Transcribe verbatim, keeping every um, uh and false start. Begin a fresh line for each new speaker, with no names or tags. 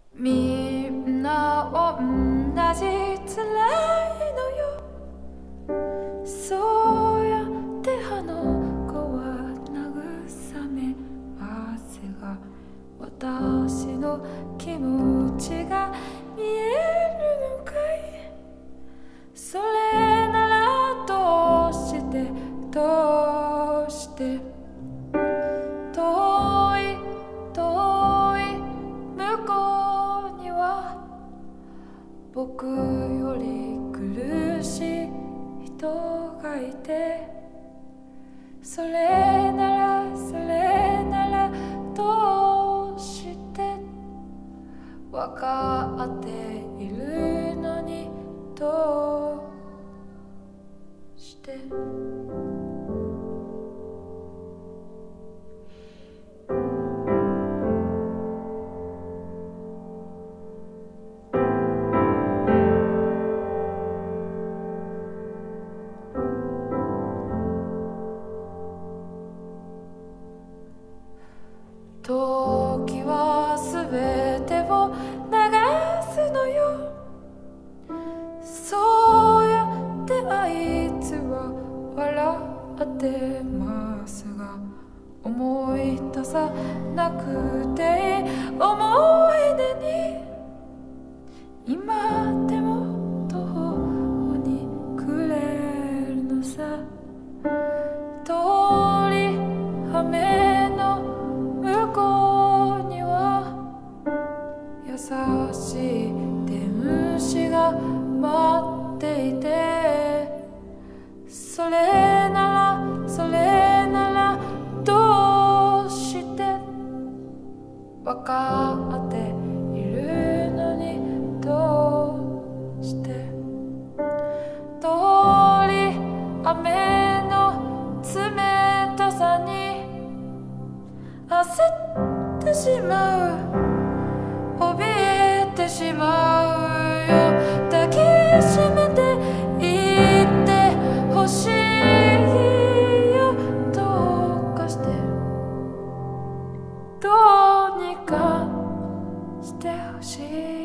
みんな同じ辛いのよ。そうやってあの子は慰めますが、私の気持ちが見えるのかい。それならどうしてどうして遠い遠い向こうには僕より苦しい人がいて、それならそれならどうして分かっているのにどうして時はすべてを流すのよ。そうやってあいつは笑ってますが、思い出さなくていい思い出に今でも途方に暮れるのさ。通り雨の向こうには優しい天使が待っていて、それならそれならどうして分かっているのにどうして通り雨の冷たさに焦ってしまう、怯えてしまうよ。抱きしめていてほしいよ。どうかしてどうにかしてほしい。